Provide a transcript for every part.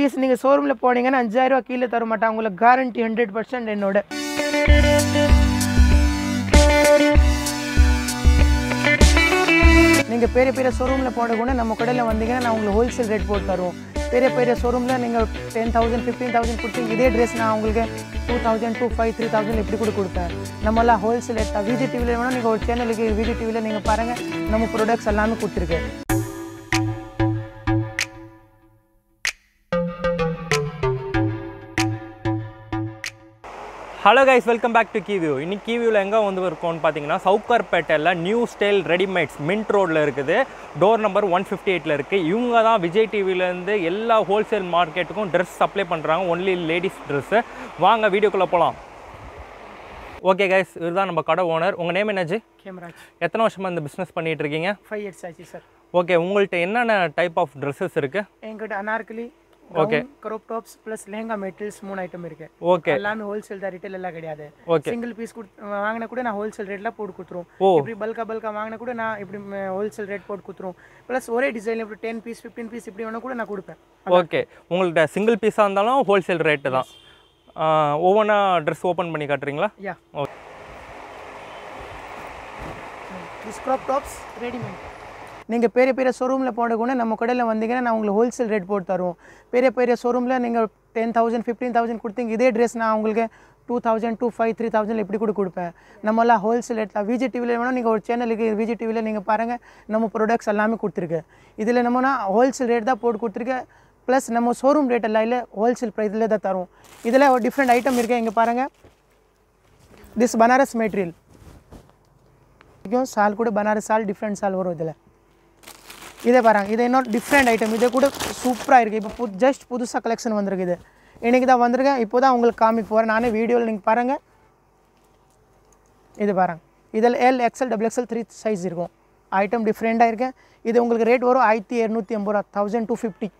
In case நீங்கள் ஷோரூமில் போனீங்கன்னா 5000 ரூபா கீழே தர மாட்டாங்க, உங்களுக்கு கேரண்டி 100% என்னோட. நீங்கள் பெரிய பெரிய ஷோரூமில் போட கூட நம்ம கடையில் வந்தீங்கன்னா நான் உங்களுக்கு ஹோல்சேல் ரேட் போட்டு தருவோம். பெரிய பெரிய ஷோரூமில் நீங்கள் 10,000 15,000 கொடுத்தீங்க, இதே ட்ரெஸ் நான் உங்களுக்கு 2000 2500 3000 இப்படி கூட கொடுப்பேன். நம்மளாம் ஹோல்சேல் ரேட் தான். விஜய் டிவியில் வேணும், நீங்கள் ஒரு சேனலுக்கு விஜய் டிவியில் நீங்கள் பாருங்கள், நம்ம ப்ராடக்ட்ஸ் எல்லாமே கொடுத்துருக்கேன். Hello guys, welcome back to கீவியூ. இன்னைக்கு கீவியூவில் எங்கே வந்து இருக்கோம்னு பார்த்தீங்கன்னா சவுக்கார்பேட்டில் நியூ ஸ்டைல் ரெடிமேட்ஸ் மின்ட் ரோடில் இருக்குது. டோர் நம்பர் 158 இருக்குது. இவங்க தான் விஜய் டிவிலேருந்து எல்லா ஹோல்சேல் மார்க்கெட்டுக்கும் ட்ரெஸ் சப்ளை பண்ணுறாங்க, ஒன்லி லேடிஸ் ட்ரெஸ்ஸு. வாங்க வீடியோக்குள்ளே போகலாம். ஓகே கைஸ், இதுதான் நம்ம கடை ஓனர். உங்கள் நேம் என்னாச்சு? கேமராஜ். எத்தனை வருஷமாக இந்த பிஸ்னஸ் பண்ணிகிட்டு இருக்கீங்க? 5 years ஆச்சு சார். ஓகே, உங்கள்கிட்ட என்னென்ன டைப் ஆஃப் ட்ரெஸ்ஸஸ் இருக்குது? என்கிட்ட anarkali, okay, crop tops plus lehenga materials 3 item இருக்கு. ஓகே, எல்லாமே ஹோல்சேல் தான், ரீட்டைல் எல்லாம் கிடையாது. ஓகே, சிங்கிள் பீஸ் வாங்கினா கூட நான் ஹோல்சேல் ரேட்ல போட்டு கொடுத்துருவோம். இப்படி பல்கா வாங்கினா கூட நான் இப்படி ஹோல்சேல் ரேட் போட்டு கொடுத்துருவோம். ப்ளஸ் ஒரே டிசைன் இப்படி 10 பீஸ் 15 பீஸ் இப்படி வேணா கூட நான் கொடுப்பேன். ஓகே, உங்கள்கிட்ட சிங்கிள் பீஸாக இருந்தாலும் ஹோல்சேல் ரேட்டு தான். ஒவ்வொன்றா ட்ரெஸ் ஓப்பன் பண்ணி காட்டுறீங்களா? Yeah. Okay, this crop tops readymade. நீங்கள் பெரிய பெரிய ஷோரூமில் போட கூட நம்ம கடையில் வந்தீங்கன்னா நான் உங்களுக்கு ஹோல்சேல் ரேட் போட்டு தருவோம். பெரிய பெரிய ஷோரூமில் நீங்கள் 10,000 15,000 கொடுத்தீங்க, இதே ட்ரெஸ் நான் உங்களுக்கு 2000 2500 3000 இப்படி கூட கொடுப்பேன். நம்மளாம் ஹோல்சேல் ரேட் தான். விஜய் டிவியில் வேணும், நீங்கள் ஒரு சேனலுக்கு விஜய் டிவியில் நீங்கள் பாருங்கள், நம்ம ப்ராடக்ட்ஸ் எல்லாமே கொடுத்துருக்கேன். இதில் நம்மனா ஹோல்சேல் ரேட் தான் போட்டு கொடுத்துருக்கேன். ப்ளஸ் நம்ம ஷோரூம் ரேட் எல்லாம் இல்லை, ஹோல்சேல் ப்ரைஸில் தான் தரும். இதில் ஒரு டிஃப்ரெண்ட் ஐட்டம் இருக்குது, இங்கே பாருங்கள். திஸ் பனாரஸ் மெட்டீரியல் சால் கூட பனாரஸ் சால் டிஃப்ரெண்ட் சால் வரும். இதில் இதே பாருங்க, இது இன்னொரு டிஃப்ரெண்ட் ஐட்டம். இது கூட சூப்பராக இருக்குது. இப்போ ஜஸ்ட் புதுசாக கலெக்ஷன் வந்திருக்கு. இது இன்றைக்கி தான் வந்திருக்கேன், இப்போ தான் உங்களுக்கு காமிக்க போகிறேன். நானே வீடியோவில் நீங்கள் பாருங்கள். இது பாருங்கள், இதில் L XL XXL 3 சைஸ் இருக்கும். ஐட்டம் டிஃப்ரெண்ட்டாக இருக்குது. இது உங்களுக்கு ரேட் வரும் 1250 ரூபா, 1250.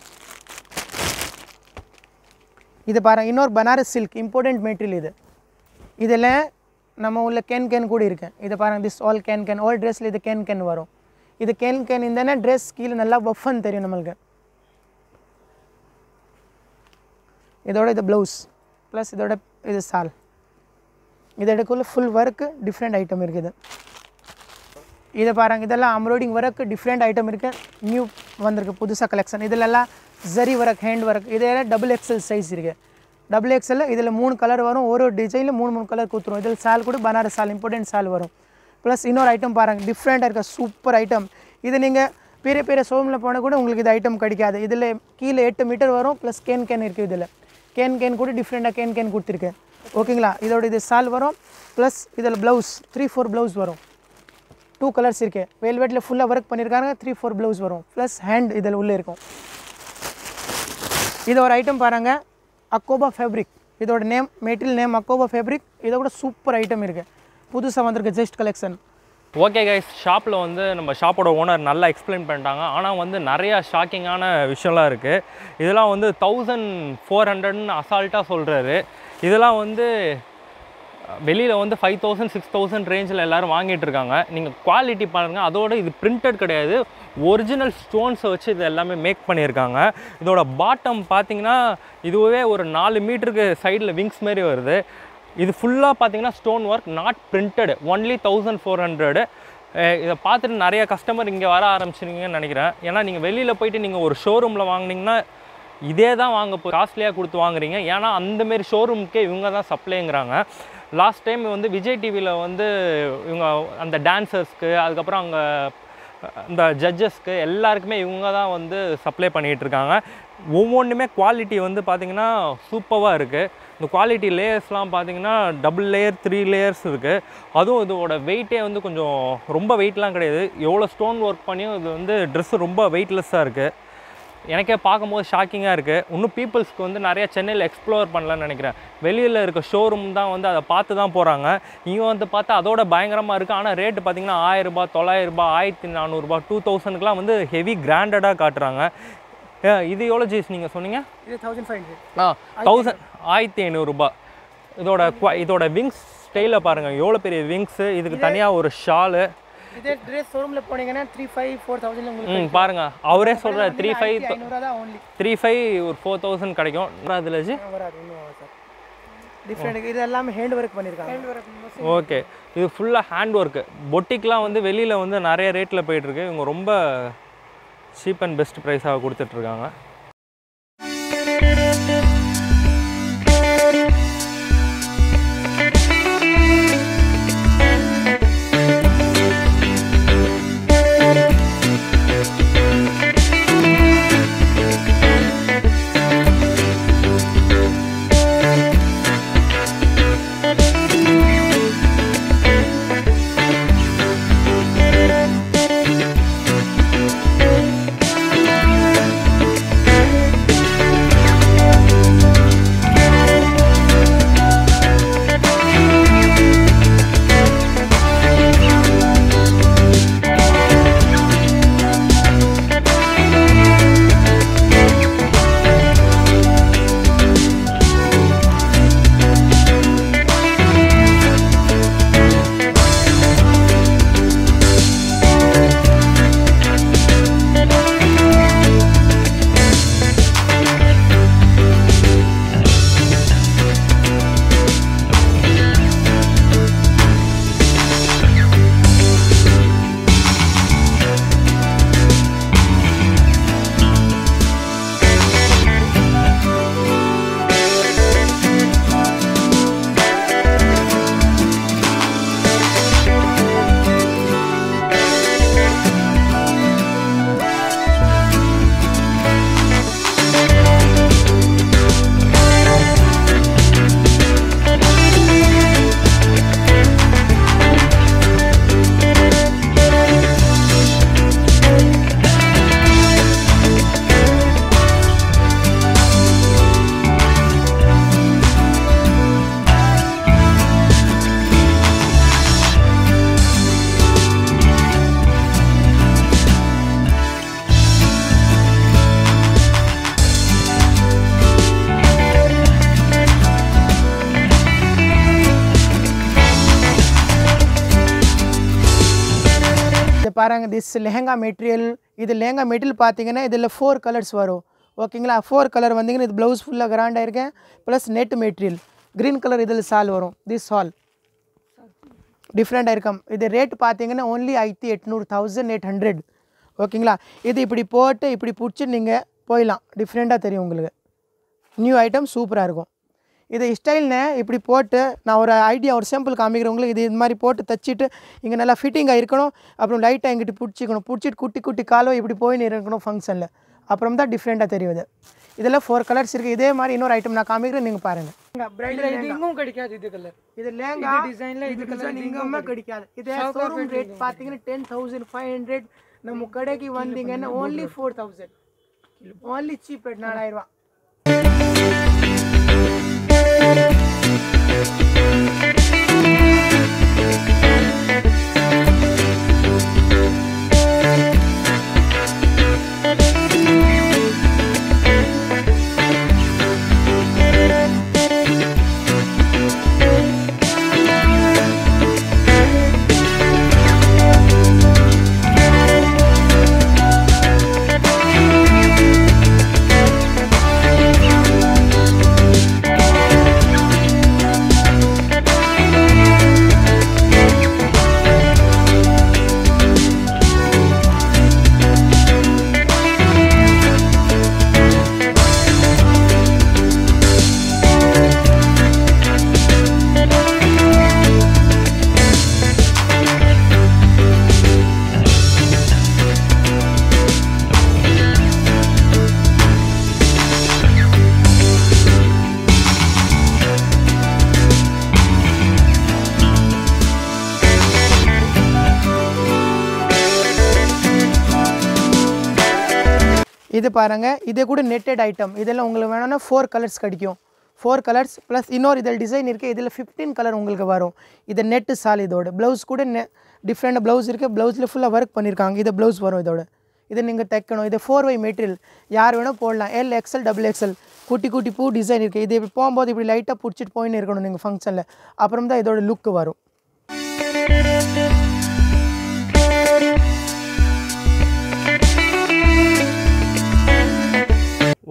இது பாருங்கள், இன்னொரு பனாரஸ் சில்க் இம்போர்ட்டன்ட் மெட்டீரியல். இது இதில் நம்ம உள்ள கேன் கூட இருக்கு. இது பாருங்கள், திஸ் ஆல் கேன் ஆல் ட்ரெஸ்ஸில் இது கேன் வரும். இது கேன் இந்த ட்ரெஸ் கீழே நல்லா பஃபன் தெரியும் நம்மளுக்கு. இதோட இது ப்ளவுஸ் ப்ளஸ் இதோட இது சால். இதோடக்குள்ள ஃபுல் ஒர்க்கு டிஃப்ரெண்ட் ஐட்டம் இருக்குது. இதை பாருங்கள், இதெல்லாம் எம்ப்ராய்டிங் ஒர்க் டிஃப்ரெண்ட் ஐட்டம் இருக்குது. நியூ வந்திருக்கு புதுசாக கலெக்ஷன். இதிலெல்லாம் ஜரி ஒர்க், ஹேண்ட் ஒர்க். இதெல்லாம் XXL சைஸ் இருக்குது. XXL இதில் 3 கலர் வரும். ஒரு டிசைனில் 3 கலர் கொடுத்துரும். இதில் சால் கூட பனாரஸ் சால் இம்பார்ட்டன்ட் சால் வரும். ப்ளஸ் இன்னொரு ஐட்டம் பாருங்கள், டிஃப்ரெண்ட்டாக இருக்க சூப்பர் ஐட்டம். இது நீங்கள் பெரிய பெரிய ஷோரூமில் போனால் கூட உங்களுக்கு இது ஐட்டம் கிடைக்காது. இதில் கீழே 8 மீட்டர் வரும். ப்ளஸ் கேன் இருக்குது. இதில் கேன் கூட டிஃப்ரெண்ட்டாக கேன் கொடுத்துருக்கேன். ஓகேங்களா? இதோட இது சால் வரும். ப்ளஸ் இதில் ப்ளவுஸ் 3-4 ப்ளவுஸ் வரும். 2 கலர்ஸ் இருக்குது. வெல்வெட்டில் ஃபுல்லாக ஒர்க் பண்ணியிருக்காங்க. 3-4 ப்ளவுஸ் வரும். ப்ளஸ் ஹேண்ட் இதில் உள்ளே இருக்கும். இது ஒரு ஐட்டம் பாருங்கள், அக்கோபா ஃபேப்ரிக். இதோட நேம் மெட்டீரியல் நேம் அக்கோபா ஃபேப்ரிக். இதை கூட சூப்பர் ஐட்டம் இருக்குது, புதுசாக வந்திருக்கு ஜஸ்ட் கலெக்ஷன். ஓகே கைஸ், ஷாப்பில் வந்து நம்ம ஷாப்போட ஓனர் நல்லா எக்ஸ்பிளைன் பண்ணிட்டாங்க. ஆனால் வந்து நிறையா ஷாக்கிங்கான விஷயம்லாம் இருக்குது. இதெல்லாம் வந்து 1400ன்னு அசால்ட்டாக சொல்கிறாரு. இதெல்லாம் வந்து வெளியில் வந்து 5000 6000 ரேஞ்சில் எல்லோரும் வாங்கிட்டு இருக்காங்க. நீங்கள் குவாலிட்டி பாருங்கள். அதோடு இது பிரிண்டட் கிடையாது, ஒரிஜினல் ஸ்டோன்ஸை வச்சு இது எல்லாமே மேக் பண்ணியிருக்காங்க. இதோட பாட்டம் பார்த்தீங்கன்னா இதுவே ஒரு 4 மீட்டருக்கு சைடில் விங்ஸ் மாரி வருது. இது ஃபுல்லாக பார்த்தீங்கன்னா stone work, not printed, only 1400. இதை பார்த்துட்டு நிறைய கஸ்டமர் இங்கே வர ஆரம்பிச்சிருங்கன்னு நினைக்கிறேன். ஏன்னா நீங்கள் வெளியில் போயிட்டு நீங்கள் ஒரு ஷோரூமில் வாங்கினீங்கன்னா இதே தான் வாங்க காஸ்ட்லியாக கொடுத்து வாங்குறீங்க. ஏன்னா அந்தமாரி ஷோரூமுக்கே இவங்க தான் சப்ளைங்கிறாங்க. லாஸ்ட் டைம் வந்து விஜய் டிவியில் வந்து இவங்க அந்த டான்சர்ஸ்க்கு, அதுக்கப்புறம் அங்கே இந்த ஜட்ஜஸ்க்கு எல்லாருக்குமே இவங்க தான் வந்து சப்ளை பண்ணிகிட்ருக்காங்க. ஒவ்வொன்றுமே குவாலிட்டி வந்து பார்த்திங்கன்னா சூப்பராக இருக்குது. இந்த குவாலிட்டி லேயர்ஸ்லாம் பார்த்திங்கன்னா டபுள் லேயர் 3 லேயர்ஸ் இருக்குது. அதுவும் இதோட வெயிட்டே வந்து கொஞ்சம் ரொம்ப வெயிட்லாம் கிடையாது. எவ்வளோ ஸ்டோன் ஒர்க் பண்ணியும் இது வந்து ட்ரெஸ்ஸு ரொம்ப வெயிட்லெஸ்ஸாக இருக்குது. எனக்கே பார்க்கும்போது ஷாக்கிங்காக இருக்குது. இன்னும் பீப்புள்ஸ்க்கு வந்து நிறையா சென்னையில் எக்ஸ்ப்ளோர் பண்ணலான்னு நினைக்கிறேன். வெளியில் இருக்க ஷோரூம் தான் வந்து அதை பார்த்து தான் போகிறாங்க. இங்கே வந்து பார்த்தா அதோட பயங்கரமாக இருக்குது. ஆனால் ரேட்டு பார்த்திங்கன்னா 1000 ரூபா 900 ரூபா 1400 ரூபா 2000க்குலாம் வந்து ஹெவி கிராண்டடாக காட்டுறாங்க. இது எவ்வளோ ஜீஸ் நீங்கள் சொன்னீங்க? இது 1500. 1500 ரூபா. இதோட விங்ஸ் ஸ்டைலில் பாருங்கள், எவ்வளோ பெரிய விங்ஸு. இதுக்கு தனியாக ஒரு ஷாலு. இதே ட்ரெஸ் ஷோரூம்ல போனீங்கன்னா 3500 4000 உங்களுக்கு பாருங்க அவரே சொல்ற 3500 தான் only 35 ஒரு 4000 கிடைக்கும் அதுல ஜி வராது இன்னும் சார் டிஃபரண்ட் இது எல்லாமே ஹேண்ட் வர்க் பண்ணிருக்காங்க ஹேண்ட் வர்க் ஓகே இது ஃபுல்லா ஹேண்ட் வர்க் பொட்டிக்லாம் வந்து வெளியில வந்து நிறைய ரேட்ல போயிட்டு இருக்கு இவங்க ரொம்ப சீப் அண்ட் பெஸ்ட் பிரைஸாக கொடுத்துட்டு இருக்காங்க பாருங்க this lehenga material இது lehenga material பாத்தீங்கன்னா இதுல 4 கலர்ஸ் வரும் ஓகேங்களா 4 கலர் வந்தீங்கன்னா இது ப்ளவுஸ் ஃபுல்லா கிராண்டா இருக்கு plus net material green colour இதுல சால் வரும் this all டிஃபரண்டா இருக்கும் இது ரேட் பாத்தீங்கன்னா only 1800 ஓகேங்களா இது இப்படி போட்டு இப்படி புடிச்சு நீங்க போய்லாம் டிஃபரண்டா தெரியும் உங்களுக்கு நியூ ஐட்டம் சூப்பரா இருக்கும் இது ஸ்டைல்னே இப்படி போட்டு நான் ஒரு ஐடியா ஒரு சாம்பிள் காமிக்கிறேன் உங்களுக்கு இது மாதிரி போட்டு தச்சிட்டு இங்க நல்லா ஃபிட்டிங்கா இருக்கணும் அப்புறம் லைட்டா இங்கிட்டு புடிச்சிக்கணும் புடிச்சிட்டு குட்டி குட்டி காலோ இப்படி போய் இருக்கணும் ஃபங்க்ஷன்ல அப்புறம் தான் டிஃபரண்டா தெரியுது இதெல்லாம் 4 கலர்ஸ் இருக்கு இதே மாதிரி இன்னொரு ஐட்டம் நான் காமிக்கிறேன் நீங்க பாருங்க பிரைடல் இதுவும் கிடைக்காது இது கலர் இது லேங்கா டிசைன்ல இது கலர் இங்கமே கிடைக்காது இதே ஷோரூம் ரேட் பாத்தீங்கன்னா 10500 நம்ம கடைக்கு வந்தீங்கன்னா only 4000 only cheap rate 4000 ரூபாய் இது பாருங்க இது கூட நெட்டட் ஐட்டம் இதெல்லாம் உங்களுக்கு வேணும்னா 4 கலர்ஸ் கிடைக்கும் 4 கலர்ஸ் ப்ளஸ் இன்னொரு இதில் டிசைன் இருக்குது இதில் 15 கலர் உங்களுக்கு வரும் இது நெட்டு சால் இதோட ப்ளவுஸ் கூட டிஃப்ரெண்ட் ப்ளவுஸ் இருக்குது ப்ளவுஸில் ஃபுல்லாக ஒர்க் பண்ணியிருக்காங்க இது ப்ளவுஸ் வரும் இதோட இது நீங்கள் தைக்கணும் இது 4Y மெட்டீரியல் யார் வேணால் போடலாம் LXL XXL குட்டி குட்டி பூ டிசைன் இருக்குது இது இப்படி போகும்போது இப்படி லைட்டாக பிடிச்சிட்டு போயின்னு இருக்கணும் நீங்கள் ஃபங்க்ஷனில் அப்புறம் தான் இதோட லுக்கு வரும்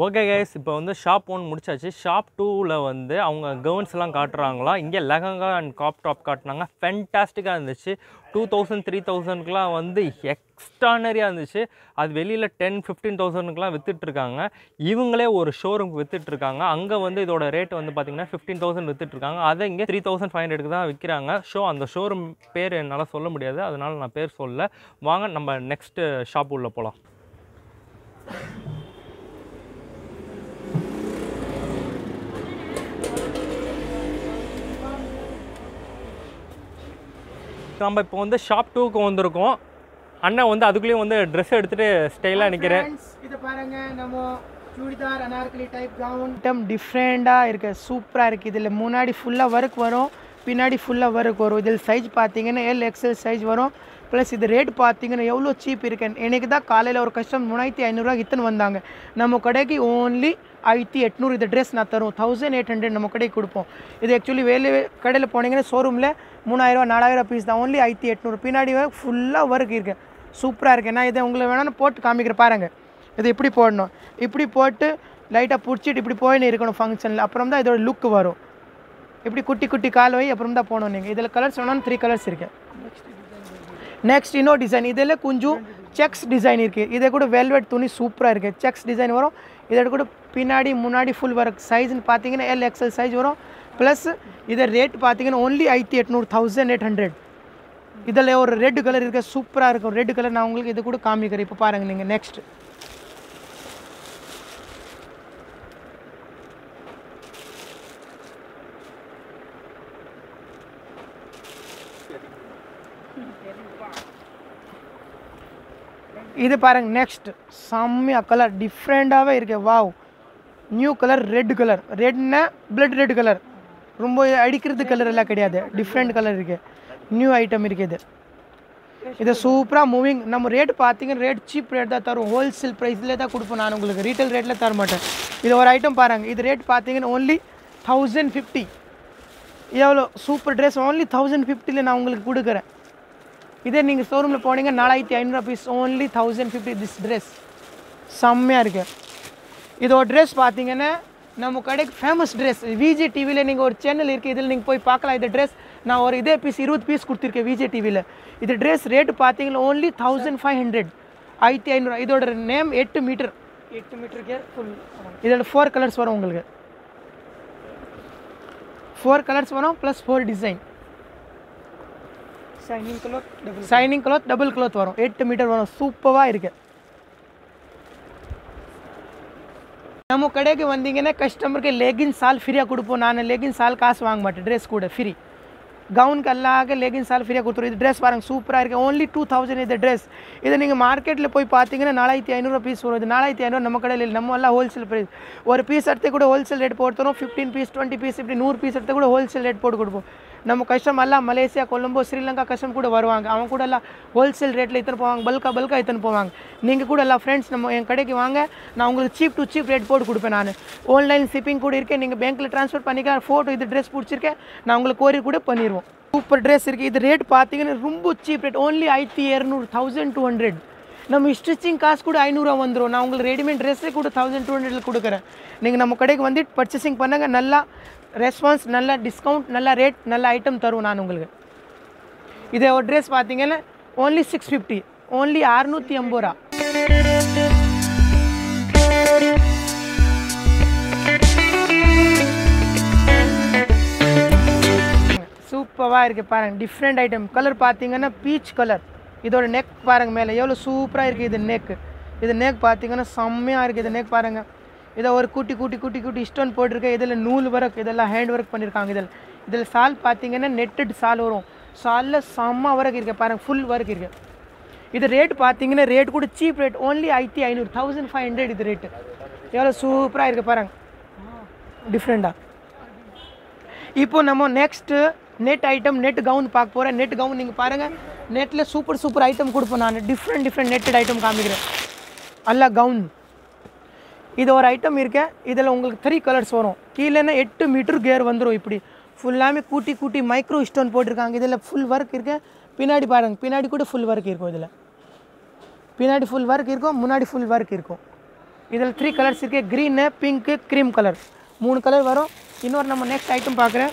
ஓகே கைஸ், இப்போ வந்து ஷாப் 1 முடிச்சாச்சு. ஷாப் 2ல வந்து அவங்க கவுன்ஸ்லாம் காட்டுறாங்களா. இங்கே லெஹங்கா அண்ட் காப் டாப் காட்டினாங்க. ஃபென்டாஸ்டிக்காக இருந்துச்சு. 2000 3000க்குலாம் வந்து எக்ஸ்ட்ரானரியாக இருந்துச்சு. அது வெளியில் 10-15,000க்குலாம் விற்றுட்ருக்காங்க. இவங்களே ஒரு ஷோரூம் விற்றுட்ருக்காங்க. அங்கே வந்து இதோட ரேட் வந்து பார்த்திங்கன்னா 15,000 விற்றுட்ருக்காங்க. அதை இங்கே 3500க்கு தான் விற்கிறாங்க. அந்த ஷோரூம் பேர் என்னால் சொல்ல முடியாது, அதனால் நான் பேர் சொல்லல. வாங்க நம்ம நெக்ஸ்ட்டு ஷாப் உள்ளே போகலாம். நம்ம இப்போ வந்து ஷாப் 2க்கு வந்திருக்கோம். அண்ணன் வந்து அதுக்குள்ளேயும் வந்து ட்ரெஸ் எடுத்துகிட்டு ஸ்டைலாக நிற்கிறேன். இதை பாருங்க, நம்ம churidar anarkali type gown item டிஃப்ரெண்டாக இருக்குது, சூப்பராக இருக்குது. இதில் முன்னாடி ஃபுல்லாக ஒர்க் வரும், பின்னாடி ஃபுல்லாக ஒர்க் வரும். இதில் சைஸ் பார்த்தீங்கன்னா LXL சைஸ் வரும். ப்ளஸ் இது ரேட் பார்த்தீங்கன்னா எவ்வளோ சீப் இருக்குது. எனக்கு தான் காலையில் ஒரு கஸ்டமர் 3500 இத்தனை வந்தாங்க. நம்ம கடைக்கு ஓன்லி 1800 இது ட்ரெஸ் நான் தரும். 1800 நம்ம கடைக்கு கொடுப்போம். இது ஆக்சுவலி கடையில் போனீங்கன்னா ஷோரூமில் 3000 4000 பீஸ் தான். ஓன்லி 1800. பின்னாடி ஃபுல்லாக ஒர்க் இருக்குது, சூப்பராக இருக்குது. நான் இதை உங்களுக்கு வேணாலும் போட்டு காமிக்கிறேன் பாருங்கள். இது இப்படி போடணும், இப்படி போட்டு லைட்டாக பிடிச்சிட்டு இப்படி போயின்னு இருக்கணும் ஃபங்க்ஷனில். அப்புறம் தான் இதோட லுக் வரும். இப்படி குட்டி குட்டி கால் வை அப்புறம் தான் போகணும். நீங்கள் இதில் கலர்ஸ் வேணாலும் 3 கலர்ஸ் இருக்குது. நெக்ஸ்ட் இன்னொரு டிசைன், இதில் கொஞ்சம் செக்ஸ் டிசைன் இருக்குது. இதை கூட வெல்வெட் துணி சூப்பராக இருக்குது. செக்ஸ் டிசைன் வரும். இதோட கூட பின்னாடி முன்னாடி ஃபுல் ஒர்க். சைஸ்ன்னு பார்த்தீங்கன்னா LXL சைஸ் வரும். ப்ளஸ் இதை ரேட் பார்த்தீங்கன்னா ஓன்லி 1800 1800. இதில் ஒரு ரெட் கலர் இருக்குது, சூப்பராக இருக்கும். ரெட் கலர் நான் உங்களுக்கு இது கூட காமிக்கிறேன். இப்போ பாருங்கள் நீங்கள். நெக்ஸ்ட் இது பாருங்கள். நெக்ஸ்ட் செம்மையாக கலர் டிஃப்ரெண்ட்டாகவே இருக்குது. Wow, new colour red colour. ரெட்னா பிளட் ரெட் கலர், ரொம்ப அடிக்கிறது கலர் எல்லாம் கிடையாது, டிஃப்ரெண்ட் கலர் இருக்குது. நியூ ஐட்டம் இருக்குது. இது சூப்பராக மூவிங். நம்ம ரேட் பார்த்தீங்கன்னா ரேட் சீப் ரேட் தான் தரும். ஹோல்சேல் ப்ரைஸில் தான் கொடுப்போம். நான் உங்களுக்கு ரீட்டைல் ரேட்டில் தர மாட்டேன். இது ஒரு ஐட்டம் பாருங்கள். இது ரேட் பார்த்தீங்கன்னா ஓன்லி 1050. எவ்வளோ சூப்பர் ட்ரெஸ். ஓன்லி 1050 நான் உங்களுக்கு கொடுக்குறேன். இதே நீங்கள் ஷோரூமில் போனீங்க 4500 பீஸ். Only 1050 this dress. செம்மையாக இருக்குது. இதோட ட்ரெஸ் பார்த்தீங்கன்னா நம்ம கடைக்கு ஃபேமஸ் ட்ரெஸ். விஜே டிவியில் நீங்கள் ஒரு சேனல் இருக்குது, இதில் நீங்கள் போய் பார்க்கலாம். இந்த ட்ரெஸ் நான் ஒரு இதே பீஸ் 20 பீஸ் கொடுத்துருக்கேன் விஜே டிவியில். இது ட்ரெஸ் ரேட்டு பார்த்தீங்கன்னா ஓன்லி 1500 1500. இதோட நேம் 8 மீட்டர். 8 மீட்டருக்கு ஃபுல். இதோட 4 கலர்ஸ் வரும் உங்களுக்கு. 4 கலர்ஸ் வரும் plus 4 design. Shining cloth double cloth வரும். 8 மீட்டர் வரும். சூப்பராக இருக்குது. நம்ம கடைக்கு வந்தீங்கன்னா கஸ்டமருக்கு லெகின் சால் ஃப்ரீயாக கொடுப்போம். நான் லெகின் சால் காசு வாங்க மாட்டேன். ட்ரெஸ் கூட ஃப்ரீ. கவுனுக்கு எல்லாருக்கும் லெகின் சால் ஃப்ரீயாக கொடுத்துரும். இது ட்ரெஸ் பாருங்கள் சூப்பராக இருக்குது. ஓன்லி 2000 இது ட்ரெஸ். இதை நீங்கள் மார்க்கெட்டில் போய் பார்த்தீங்கன்னா 4500 பீஸ் வரும். இது 4500 நம்ம கடையில் இல்லை. நம்ம எல்லாம் ஹோல்சேல் ப்ரைஸ். ஒரு பீஸ் எடுத்து கூட ஹோல்சேல் ரேட் போட்டுரும். 15 பீஸ் 20 பீஸ் இப்படி 100 பீஸ் எடுத்து கூட ஹோல்சேல் ரேட் போட்டு கொடுப்போம். நம்ம கஸ்டமர் எல்லாம் மலேசியா கொலம்போ ஸ்ரீலங்கா கஸ்டமர் கூட வருவாங்க. அவங்க கூட எல்லாம் ஹோல்சேல் ரேட்டில் இத்தனை போவாங்க, பல்காக இத்தனை போவாங்க. நீங்கள் கூட எல்லாம் ஃப்ரெண்ட்ஸ் நம்ம என் கடைக்கு வாங்க, நான் உங்களுக்கு சீப் டு சீப் ரேட் போட்டு கொடுப்பேன். நான் ஆன்லைன் ஷிப்பிங் கூட இருக்கேன். நீங்கள் பேங்க்கில் ட்ரான்ஸ்ஃபர் பண்ணிக்கலாம். ஃபோட்டோ இது ட்ரெஸ் பிடிச்சிருக்கேன், நான் உங்களுக்கு கோரியர் கூட பண்ணிடுவோம். சூப்பர் ட்ரெஸ் இருக்குது. இது ரேட் பார்த்தீங்கன்னா ரொம்ப சீப் ரேட். ஓன்லி 1200 1200. நம்ம ஸ்டிச்சிங் காசு கூட 500 வந்துடும். நான் உங்களுக்கு ரெடிமேட் ட்ரெஸ்ஸே கூட 1200 கொடுக்குறேன். நீங்கள் நம்ம கடைக்கு வந்து பர்ச்சேசிங் பண்ணுங்க. நல்லா ரெஸ்பான்ஸ், நல்ல டிஸ்கவுண்ட், நல்ல ரேட், நல்ல ஐட்டம் தருவோம் நான் உங்களுக்கு. இதே ஒரு ட்ரெஸ் பார்த்தீங்கன்னா ஓன்லி 650. ஓன்லி 650 ரூபா. சூப்பராக இருக்குது பாருங்கள். Different item. கலர் பார்த்தீங்கன்னா பீச் கலர். இதோட நெக் பாருங்கள் மேலே எவ்வளோ சூப்பராக இருக்குது. இது நெக். இது நெக் பார்த்தீங்கன்னா செம்மையாக இருக்குது. இது நெக் பாருங்கள். இதை ஒரு குட்டி ஸ்டோன் போட்டிருக்கேன். இதில் நூல் ஒர்க், இதெல்லாம் ஹேண்ட் ஒர்க் பண்ணியிருக்காங்க. இதில் சால் பார்த்தீங்கன்னா நெட்டட் சால் வரும். சாலில் செம்ம ஒர்க் இருக்குது பாருங்கள். ஃபுல் ஒர்க் இருக்குது. இது ரேட் பார்த்தீங்கன்னா ரேட் கூட சீப் ரேட். ஓன்லி 1500 1500 இது ரேட்டு. எவ்வளோ சூப்பராக இருக்குது பாருங்கள். டிஃப்ரெண்ட்டாக. இப்போ நம்ம next net item, net gown பார்க்க போகிறேன். நெட் கவுன் நீங்கள் பாருங்கள். நெட்டில் சூப்பர் ஐட்டம் கொடுப்போம். நான் டிஃப்ரெண்ட் நெட்டட் ஐட்டம் காமிக்கிறேன். அல்ல கவுன். இது ஒரு ஐட்டம் இருக்கேன். இதில் உங்களுக்கு 3 கலர்ஸ் வரும். கீழேன்னா 8 மீட்டர் கேர் வந்துடும். இப்படி ஃபுல்லாமே கூட்டி மைக்ரோ ஸ்டோன் போட்டிருக்காங்க. இதில் ஃபுல் ஒர்க் இருக்குது. பின்னாடி பாருங்கள், பின்னாடி கூட ஃபுல் ஒர்க் இருக்கும். இதில் பின்னாடி ஃபுல் ஒர்க் இருக்கும், முன்னாடி ஃபுல் ஒர்க் இருக்கும். இதில் 3 கலர்ஸ் இருக்குது, green, pink, cream colour, 3 colour வரும். இன்னொரு நம்ம நெக்ஸ்ட் ஐட்டம் பார்க்குறேன்.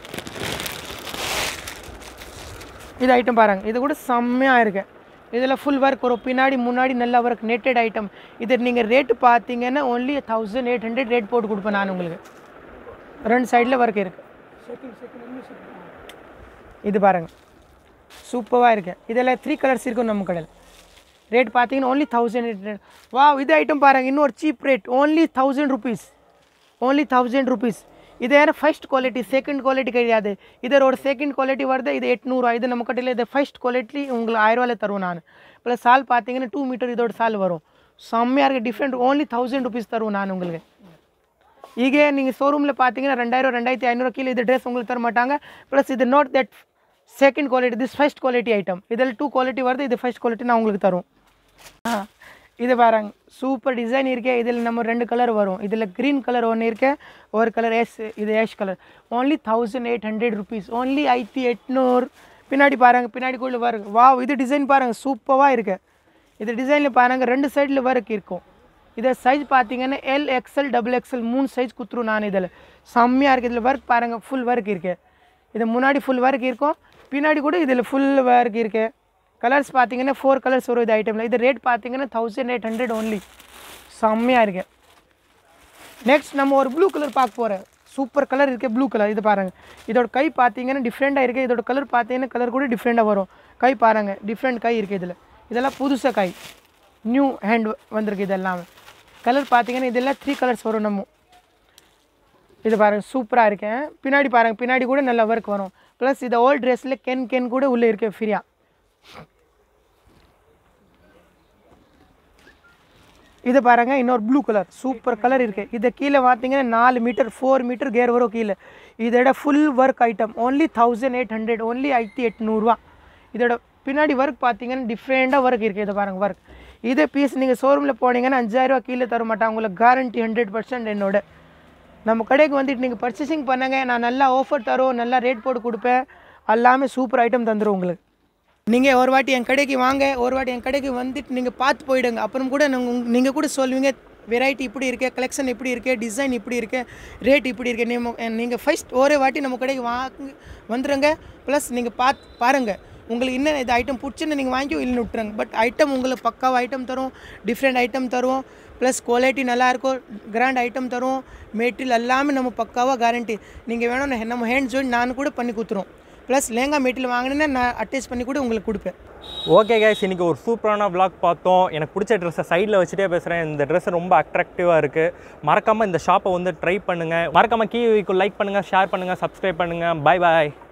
இது ஐட்டம் பாருங்கள், இது கூட செம்மையாக இருக்குது. இதில் ஃபுல் ஒர்க் வரும், பின்னாடி முன்னாடி நல்ல ஒர்க், நெட்டட் ஐட்டம். இது நீங்கள் ரேட்டு பார்த்தீங்கன்னா only 1800 ரேட் போட்டு கொடுப்பேன் நான் உங்களுக்கு. 2 சைடில் ஒர்க் இருக்குது. இது பாருங்கள் சூப்பராக இருக்குது. இதில் 3 கலர்ஸ் இருக்கும் நம்ம கடையில். ரேட் பார்த்தீங்கன்னா only 1800. வா, இது ஐட்டம் பாருங்கள், இன்னொரு cheap rate, only 1000 rupees. only 1000 rupees. இது ஏன்னா ஃபர்ஸ்ட் குவாலிட்டி, செகண்ட் குவாலிட்டி கிடையாது. இதில் ஒரு செகண்ட் குவாலிட்டி வருது, இது 800. இது நம்ம கடையில் இது ஃபர்ஸ்ட் குவாலிட்டி உங்களுக்கு 1000 ரூபாயில் தருவோம் நான். ப்ளஸ் சால் பார்த்தீங்கன்னா 2 மீட்டர் இதோட சால் வரும். செம்மையாக இருக்குது, டிஃப்ரெண்ட். only 1000 rupees தருவோம் நான் உங்களுக்கு. ಈಗ நீங்கள் ஷோரூமில் பார்த்தீங்கன்னா 2000 2500 கீழே இது ட்ரெஸ் உங்களுக்கு தர மாட்டாங்க. ப்ளஸ் இது not that second quality, this first quality item. இதில் 2 குவாலிட்டி வருது, இது ஃபர்ஸ்ட் குவாலிட்டி நான் உங்களுக்கு தரும். இது பாருங்க சூப்பர் டிசைன் இருக்கே. இதில் நம்ம 2 கலர் வரும். இதில் க்ரீன் கலர் ஒன்று இருக்கு, ஒரு கலர் இது ash colour. only 1800 rupees. only 1800. பின்னாடி பாருங்கள், பின்னாடி கூட வரும். வா, இது டிசைன் பாருங்கள் சூப்பராக இருக்குது. இது டிசைனில் பாருங்கள் 2 சைடில் ஒர்க் இருக்கும். இதை சைஸ் பார்த்தீங்கன்னா L XL XXL 3 சைஸ் குத்துரும் நான். இதில் செம்மையாக இருக்குது. இதில் ஒர்க் பாருங்கள், ஃபுல் ஒர்க் இருக்குது. இது முன்னாடி ஃபுல் ஒர்க் இருக்கும், பின்னாடி கூட இதில் ஃபுல் ஒர்க் இருக்குது. கலர்ஸ் பார்த்தீங்கன்னா 4 கலர்ஸ் வரும் இது ஐட்டமில். இது ரேட் பார்த்தீங்கன்னா 1800 only. செம்மையாக இருக்குது. நெக்ஸ்ட் நம்ம ஒரு ப்ளூ கலர் பார்க்க போகிறேன். சூப்பர் கலர் இருக்குது, ப்ளூ கலர். இது பாருங்கள், இதோட கை பார்த்தீங்கன்னா டிஃப்ரெண்ட்டாக இருக்குது. இதோட கலர் பார்த்தீங்கன்னா கலர் கூட டிஃப்ரெண்ட்டாக வரும். கை பாருங்கள், டிஃப்ரெண்ட் கை இருக்குது இதில். இதெல்லாம் புதுசாக கை, நியூ ஹேண்ட் வந்திருக்கு. இதெல்லாம் கலர் பார்த்தீங்கன்னா இதெல்லாம் 3 கலர்ஸ் வரும் நம்ம. இது பாருங்கள் சூப்பராக இருக்கேன். பின்னாடி பாருங்கள், பின்னாடி கூட நல்ல ஒர்க் வரும். ப்ளஸ் இது ஓல்ட் ட்ரெஸ்ஸில் கேன் கூட உள்ளே இருக்கு ஃப்ரீயாக. இது பாருங்கள், இன்னொரு ப்ளூ கலர் சூப்பர் கலர் இருக்குது. இது கீழே பார்த்தீங்கன்னா 4 மீட்டர் 4 மீட்டர் கேர் வரும் கீழே. இதோட full work item only 1800. only 1800 ரூபா. இதோட பின்னாடி ஒர்க் பார்த்தீங்கன்னா டிஃப்ரெண்ட்டாக ஒர்க் இருக்குது. இதை பாருங்கள் ஒர்க். இதே பீஸ் நீங்கள் ஷோரூமில் போனீங்கன்னா 5000 ரூபா கீழே தர மாட்டாங்க உங்களுக்கு, கேரண்டி 100% என்னோட. நம்ம கடைக்கு வந்துட்டு நீங்கள் பர்ச்சேசிங் பண்ணுங்க, நான் நல்லா ஆஃபர் தரோம், நல்லா ரேட் போட்டு கொடுப்பேன், எல்லாமே சூப்பர் ஐட்டம் தந்துடும் உங்களுக்கு. நீங்கள் ஒரு வாட்டி என் கடைக்கு வாங்க, ஒரு வாட்டி என் கடைக்கு வந்துட்டு நீங்கள் பார்த்து போயிடுங்க. அப்புறம் கூட நீங்கள் கூட சொல்லுவீங்க வெரைட்டி இப்படி இருக்கே, கலெக்ஷன் இப்படி இருக்கே, டிசைன் இப்படி இருக்கே, ரேட் இப்படி இருக்கே. நீங்கள் ஃபர்ஸ்ட் ஒரே வாட்டி நம்ம கடைக்கு வந்துடுங்க. ப்ளஸ் நீங்கள் பாருங்கள், உங்களுக்கு இன்னும் இது ஐட்டம் பிடிச்சுன்னு நீங்கள் வாங்கி இல்லைன்னு விட்டுருங்க. பட் ஐட்டம் உங்களுக்கு பக்காவாக ஐட்டம் தரும், டிஃப்ரெண்ட் ஐட்டம் தருவோம். ப்ளஸ் குவாலிட்டி நல்லாயிருக்கும், கிராண்ட் ஐட்டம் தருவோம். மெட்டீரியல் எல்லாமே நம்ம பக்காவாக கேரண்டி. நீங்கள் வேணும் நம்ம ஹேண்ட் ஜாயின் நான் கூட பண்ணி கொடுத்துருவோம். ப்ளஸ் லேங்கா மெட்டீரியல் வாங்கினேன்னா நான் அட்டாச் பண்ணி கூட உங்களுக்கு கொடுப்பேன். ஓகே கைஸ், இன்றைக்கி ஒரு சூப்பரான vlog பார்த்தோம். எனக்கு பிடிச்ச ட்ரெஸ்ஸை சைடில் வச்சுட்டே பேசுகிறேன். இந்த ட்ரெஸ் ரொம்ப அட்ராக்டிவாக இருக்குது. மறக்காமல் இந்த ஷாப்பை வந்து ட்ரை பண்ணுங்கள். மறக்காமல் கீழே லைக் பண்ணுங்கள், ஷேர் பண்ணுங்கள், சப்ஸ்கிரைப் பண்ணுங்கள். பை பாய்.